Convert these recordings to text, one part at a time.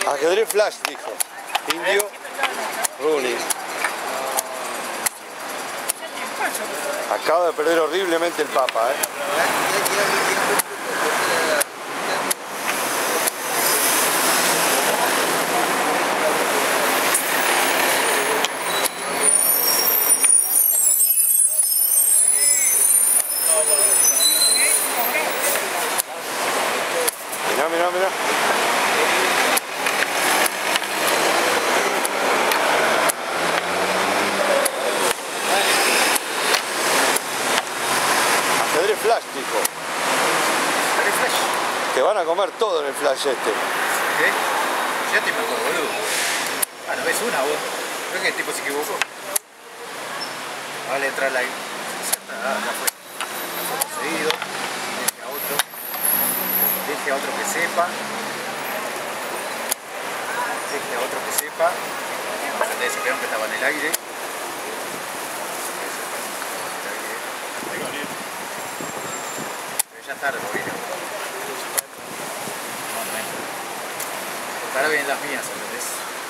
Ajedrez flash, dijo. Indio Rooney. Acaba de perder horriblemente el Papa, Mirá, mirá, mirá. Ajedrez flash, dijo. ¿Ajedrez flash? Te van a comer todo en el flash este. ¿Qué? Ya te mejor, boludo. Ah, ¿no ves una vos? Creo que el tipo se equivocó. Vale, entrar ahí. Ya fue. Seguido. Deje a otro. Deje a otro que sepa. Deje a otro que sepa. Traté de ese peón que estaba en el aire. Pero ya está, lo viene. Ahora vienen las mías, ¿entendés?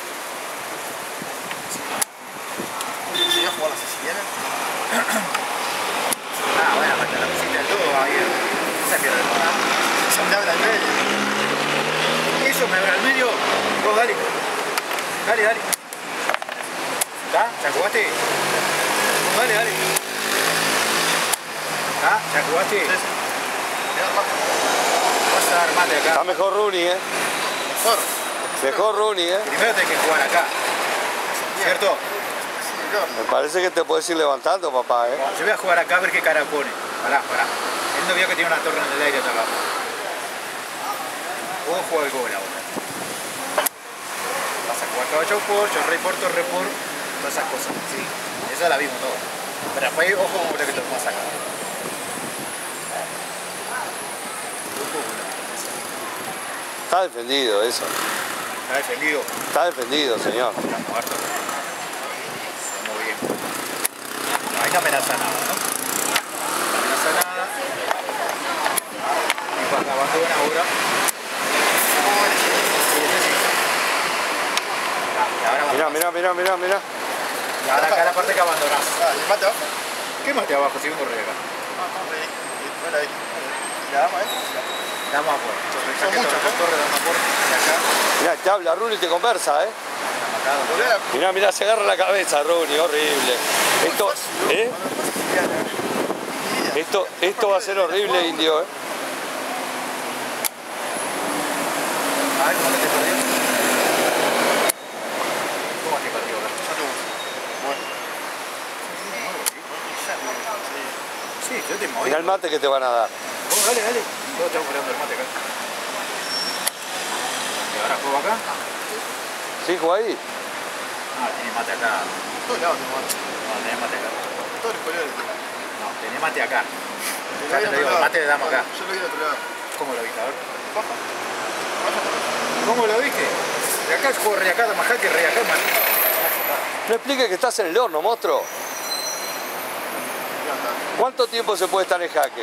¿Sí a jugar la siciliana? Ah, bueno, hasta la visita del todo va bien. No se pierde nada. Se te habla el medio. Eso me abre al medio. Vos dale. Dale, dale. ¿Está? ¿Ya jugaste? Vos dale, dale. ¿Está? ¿Ya jugaste? Sí, sí. Vas a dar mate acá. Está mejor Rooney, Mejor. Mejor Rooney, Primero tenés que jugar acá. ¿Cierto? Me parece que te puedes ir levantando, papá, Yo voy a jugar acá a ver qué cara pone. Pará, pará. Él no vio que tiene una torre en el aire acá abajo. Vos juega el gol ahora. Vas a jugar caballo por, rey por, torre por, todas esas cosas. Sí, esa la vimos todo. Pero después, ojo con lo que te vas a sacar. Está defendido eso. ¿Está defendido? Está defendido, señor. Está muerto. Está muy bien. Ahí no amenaza nada, ¿no? No amenaza nada. Y cuando abandona ahora. Mirá, mirá, mirá, mirá, mirá. Y ahora acá la parte que abandonás. ¿El mate abajo? ¿Qué mate abajo si vengo re acá? Bueno, ahí. ¿La dama Dama a por. Son muchas, ¿no? Torre, dama a por. Y acá. Mirá, te habla Rooney y te conversa, Dama acá. Mirá, mirá, se agarra la cabeza Rooney, horrible. Esto va a ser horrible, Indio, Ay, ¿cómo te perdió? ¿Cómo te perdió acá? Sí, yo te moví. Mirá el mate que te van a dar. Vos dale, dale. Todos estamos peleando el mate acá. ¿Y ahora juego acá? ¿Sí, juega ahí? Ah, tiene mate acá. Todos lados tengo mate. No, tenés mate acá. Todos los colores. No, tenés mate acá. Yo Ya te lo digo, el mate de dama acá. Yo lo vi de otro lado. ¿Cómo lo viste? A ver. Baja. ¿Cómo lo viste? De acá juego rey acá, dama jaque, rey acá, mate. No expliques que estás en el horno, monstruo. ¿Cuánto tiempo se puede estar en jaque?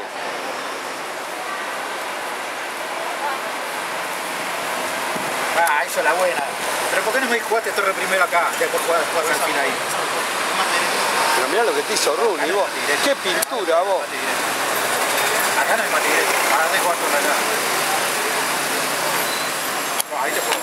Ah, eso es la buena. Pero ¿por qué no me jugaste torre primero acá? Después jugás al fin ahí. Pero mirá lo que te hizo Rooney, vos. ¡Qué pintura, vos! Acá no hay mate directo. Ahora te jugar torre acá. No, ahí te juego.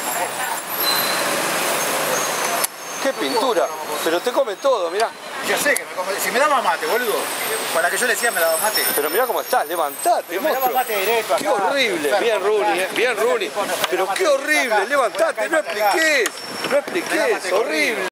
¡Qué pintura! Pero te come todo, mirá. Ya sé que me come. Si me daba mate, boludo. Para que yo le decía me daba mate. Pero mirá cómo estás, levantate, Pero me daba monstruo. mate directo acá. ¡Qué horrible! Bien Rooney, bien Rooney. Pero qué horrible, levantate, no expliques. No expliques, horrible.